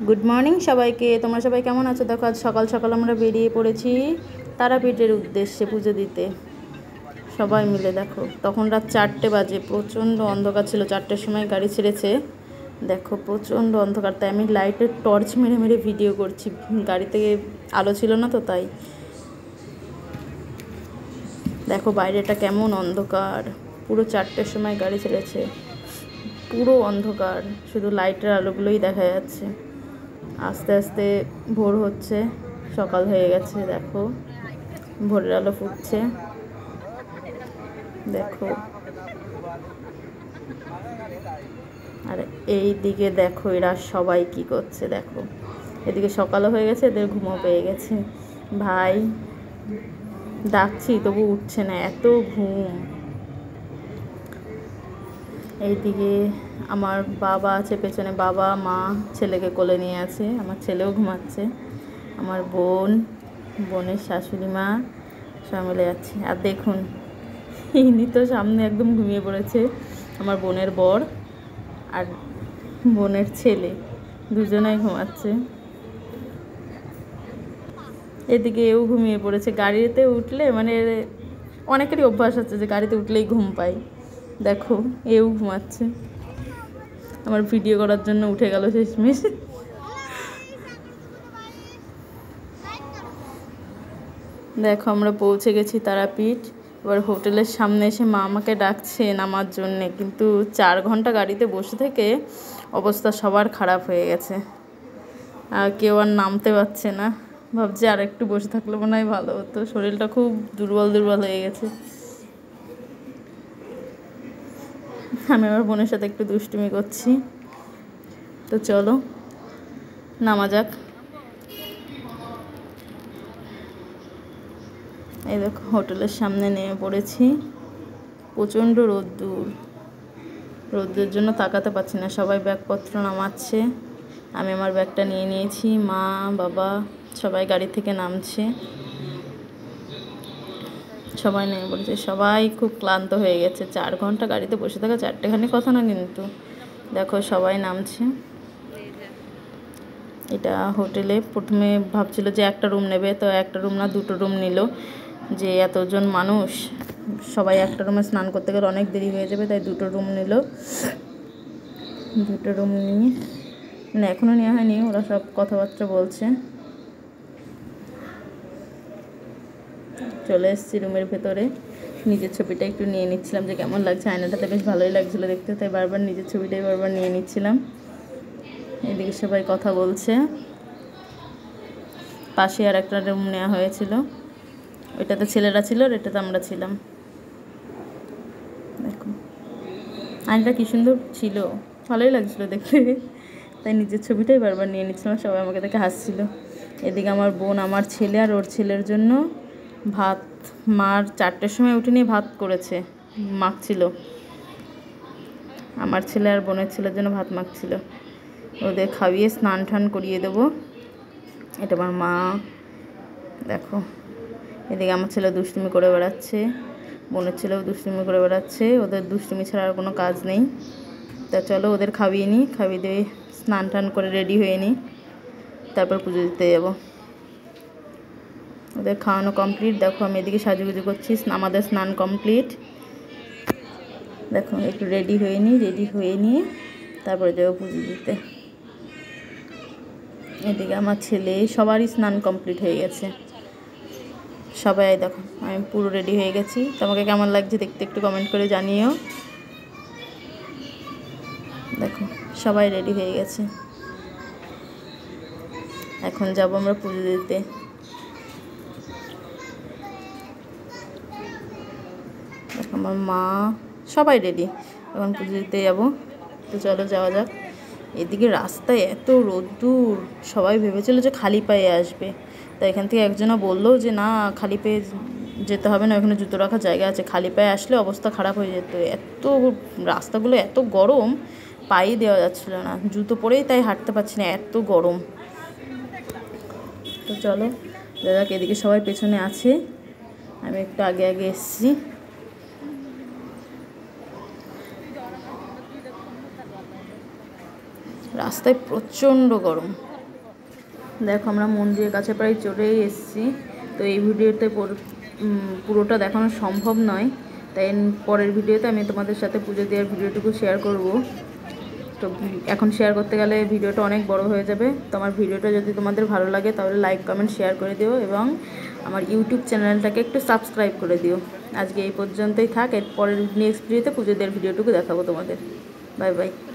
Good morning সবাইকে। তোমরা সবাই কেমন আছো? দেখো আজ সকাল সকাল আমরা বেরিয়ে পড়েছি তারাপীঠের উদ্দেশ্যে পুজো দিতে সবাই মিলে। দেখো তখন রাত 4টে বাজে, প্রচণ্ড অন্ধকার ছিল। 4টের সময় গাড়ি ছেড়েছে। দেখো প্রচণ্ড অন্ধকার, তাই আমি লাইটের টর্চ মেরে মেরে ভিডিও করছি। গাড়িতে আলো ছিল না তো তাই। দেখো বাইরেটা কেমন অন্ধকার, পুরো 4টের সময় গাড়ি ছেড়েছে, পুরো অন্ধকার, শুধু লাইটের আলোগুলোই দেখা যাচ্ছে। আস্তে আস্তে ভোর হচ্ছে, সকাল হয়ে গেছে। দেখো ভোরের আলো ফুটছে। দেখো আর এই দিকে দেখো এরা সবাই কি করছে। দেখো এদিকে সকালও হয়ে গেছে, এদের ঘুমও পেয়ে গেছে। ভাই ডাকছি তবু উঠছে না, এত ঘুম। এইদিকে আমার বাবা আছে পেছনে, বাবা মা ছেলেকে কোলে নিয়ে আছে, আমার ছেলেও ঘুমাচ্ছে, আমার বোনের শাশুড়ি মা সব মিলে যাচ্ছে। আর দেখুন ইনি তো সামনে একদম ঘুমিয়ে পড়েছে, আমার বোনের বর আর বোনের ছেলে, দুজনেই ঘুমাচ্ছে। এদিকে এও ঘুমিয়ে পড়েছে। গাড়িতে উঠলে মানে অনেকেরই অভ্যাস আছে যে গাড়িতে উঠলেই ঘুম পায়। দেখো এও ঘুমাচ্ছে, আমার ভিডিও করার জন্য উঠে গেল শেষমেশ। দেখো আমরা পৌঁছে গেছি তারাপীঠ। এবার হোটেলের সামনে এসে মা আমাকে ডাকছে নামার জন্যে, কিন্তু 4 ঘন্টা গাড়িতে বসে থেকে অবস্থা সবার খারাপ হয়ে গেছে, আর কেউ আর নামতে পারছে না। ভাবছি আর একটু বসে থাকলে মনে হয় ভালো হতো, শরীরটা খুব দুর্বল হয়ে গেছে। আমি আমার বোনের সাথে একটু দুষ্টুমি করছি, তো চলো নামা যাক। এই দেখো হোটেলের সামনে নেমে পড়েছি। প্রচণ্ড রোদ্দুরের জন্য তাকাতে পারছি না। সবাই ব্যাগপত্র নামাচ্ছে, আমি আমার ব্যাগটা নিয়ে নিয়েছি। মা বাবা সবাই গাড়ি থেকে নামছে, সবাই নেমে পড়েছে। সবাই খুব ক্লান্ত হয়ে গেছে, 4 ঘন্টা গাড়িতে বসে থাকা 4টেখানি কথা না কিন্তু। দেখো সবাই নামছে। এটা হোটেলে প্রথমে ভাবছিল যে একটা রুম নেবে, তো একটা রুম না 2টো রুম নিল। যে এতজন মানুষ সবাই একটা রুমে স্নান করতে গেলে অনেক দেরি হয়ে যাবে, তাই 2টো রুম নিল। 2টো রুম নিয়ে মানে এখনও নেওয়া হয়নি, ওরা সব কথাবার্তা বলছে। চলে এসেছি রুমের ভেতরে। নিজের ছবিটা একটু নিয়ে নিচ্ছিলাম যে কেমন লাগছে, আয়নাটাতে বেশ ভালোই লাগছিলো দেখতে, তাই বারবার নিজের ছবিটাই বারবার নিয়ে নিচ্ছিলাম। এদিকে সবাই কথা বলছে। পাশে আর একটা রুম নেওয়া হয়েছিল, ওইটাতে ছেলেরা ছিল আর এটাতে আমরা ছিলাম। দেখো আয়নাটা কী সুন্দর ছিল, ভালোই লাগছিলো দেখতে, তাই নিজের ছবিটাই বারবার নিয়ে নিচ্ছিলাম। সবাই আমাকে দেখে হাসছিল। এদিকে আমার বোন, আমার ছেলে আর ওর ছেলের জন্য ভাত, মার 4টের সময় উঠে নিয়ে ভাত করেছে, মাখছিল। আমার ছেলে আর বোনের ছেলের জন্য ভাত মাখছিল। ওদের খাইয়ে স্নান টান করিয়ে দেবো। এটা আমার মা। দেখো এদিকে আমার ছেলে দুষ্টুমি করে বেড়াচ্ছে, বোনের ছেলেও দুষ্টুমি করে বেড়াচ্ছে। ওদের দুষ্টুমি ছাড়া আর কোনো কাজ নেই। তা চলো ওদের খাইয়ে নিই, খাইয়ে দিয়ে স্নান টান করে রেডি হয়ে নিই, তারপর পুজো দিতে যাবো। ওদের খাওয়ানো কমপ্লিট। দেখো আমি এদিকে সাজুগুজু করছি, আমাদের স্নান কমপ্লিট। দেখো একটু রেডি হয়ে নিয়ে তারপরে যাবো পুজো দিতে। এদিকে আমার ছেলে, সবারই স্নান কমপ্লিট হয়ে গেছে। সবাই দেখো আমি পুরো রেডি হয়ে গেছি। তোমাকে কেমন লাগছে দেখতে একটু কমেন্ট করে জানিও। দেখো সবাই রেডি হয়ে গেছে, এখন যাবো আমরা পুজো দিতে। দেখো আমার মা সবাই রেডি, এখন পুজো দিতে যাবো। তো চলো যাওয়া যাক। এদিকে রাস্তায় এত রোদ্দুর, সবাই ভেবেছিল যে খালি পায়ে আসবে, তাই এখান থেকে একজনা বললো যে না খালি পায়ে যেতে হবে না, ওখানে জুতো রাখার জায়গা আছে, খালি পায়ে আসলে অবস্থা খারাপ হয়ে যেত। এত রাস্তাগুলো এত গরম, পায়ে দেওয়া যাচ্ছিলো না, জুতো পরেই তাই হাঁটতে পারছি না, এত গরম। তো চলো দাদা, এদিকে সবাই পেছনে আছে, আমি একটু আগে এসেছি। রাস্তায় প্রচণ্ড গরম। দেখো আমরা মন্দিরের কাছে প্রায় চলেই এসেছি। তো এই ভিডিওতে পুরোটা দেখানো সম্ভব নয়, তাই পরের ভিডিওতে আমি তোমাদের সাথে পুজো দেওয়ার ভিডিওটুকু শেয়ার করব। তো এখন শেয়ার করতে গেলে ভিডিওটা অনেক বড় হয়ে যাবে। তো আমার ভিডিওটা যদি তোমাদের ভালো লাগে তাহলে লাইক কমেন্ট শেয়ার করে দিও এবং আমার ইউটিউব চ্যানেলটাকে একটু সাবস্ক্রাইব করে দিও। আজকে এই পর্যন্তই থাক, এর পরের নেক্সট ভিডিওতে পুজো দেওয়ার ভিডিওটুকু দেখাবো তোমাদের। Bye by.